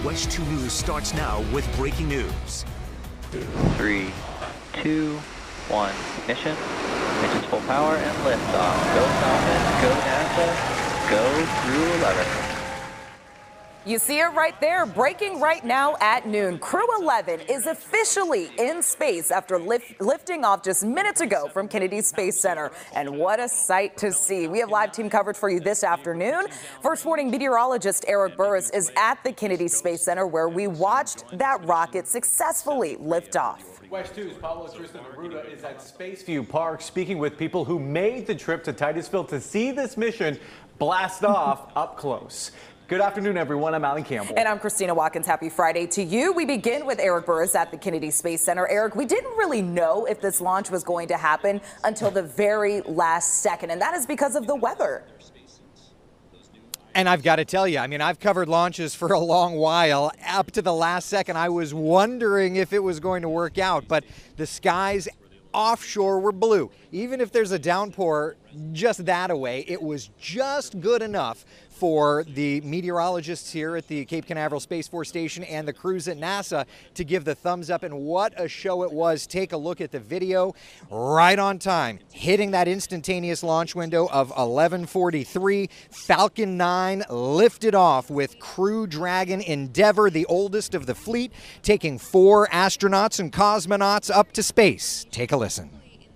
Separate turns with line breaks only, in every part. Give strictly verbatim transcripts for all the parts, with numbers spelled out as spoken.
WESH two News starts now with breaking news.
Three, two, one, ignition. Engine's full power and liftoff. Go Falcon, go NASA, go Crew eleven.
You see it right there, breaking right now at noon. Crew eleven is officially in space after lift, lifting off just minutes ago from Kennedy Space Center. And what a sight to see. We have live team coverage for you this afternoon. First Warning meteorologist Eric Burris is at the Kennedy Space Center where we watched that rocket successfully lift off.
WESH two's Pablo Tristan Arruda is at Spaceview Park speaking with people who made the trip to Titusville to see this mission blast off up close. Good afternoon, everyone. I'm Alan Campbell.
And I'm Christina Watkins. Happy Friday to you. We begin with Eric Burris at the Kennedy Space Center. Eric, we didn't really know if this launch was going to happen until the very last second, and that is because of the weather.
And I've got to tell you, I mean, I've covered launches for a long while. Up to the last second, I was wondering if it was going to work out, but the skies offshore were blue. Even if there's a downpour just that away, it was just good enough for the meteorologists here at the Cape Canaveral Space Force Station and the crews at NASA to give the thumbs up. And what a show it was. Take a look at the video. Right on time, hitting that instantaneous launch window of eleven forty-three. Falcon nine lifted off with Crew Dragon Endeavour, the oldest of the fleet, taking four astronauts and cosmonauts up to space. Take a listen.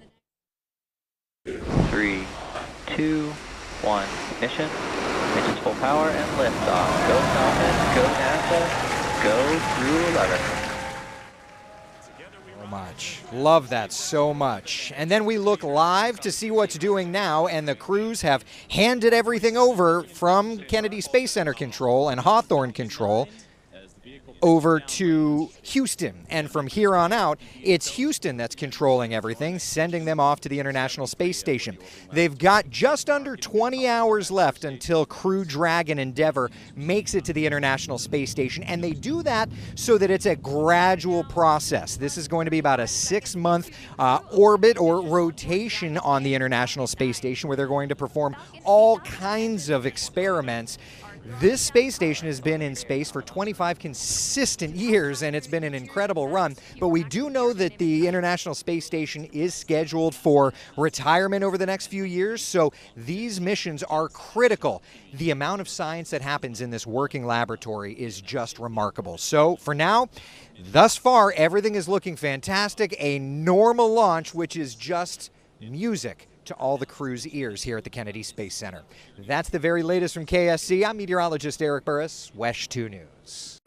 Three, two, one, ignition. Engine's full power and liftoff. Go Falcon, go NASA, go Crew eleven.
So much. Love that so much. And then we look live to see what's doing now, and the crews have handed everything over from Kennedy Space Center control and Hawthorne control over to Houston. And from here on out, it's Houston that's controlling everything, sending them off to the International Space Station. They've got just under twenty hours left until Crew Dragon Endeavour makes it to the International Space Station, and they do that so that it's a gradual process. This is going to be about a six-month uh, orbit or rotation on the International Space Station where they're going to perform all kinds of experiments. This space station has been in space for twenty-five consistent years, and it's been an incredible run. But we do know that the International Space Station is scheduled for retirement over the next few years, so these missions are critical. The amount of science that happens in this working laboratory is just remarkable. So for now, thus far, everything is looking fantastic. A normal launch, which is just music to all the crew's ears here at the Kennedy Space Center. That's the very latest from K S C. I'm meteorologist Eric Burris, WESH two News.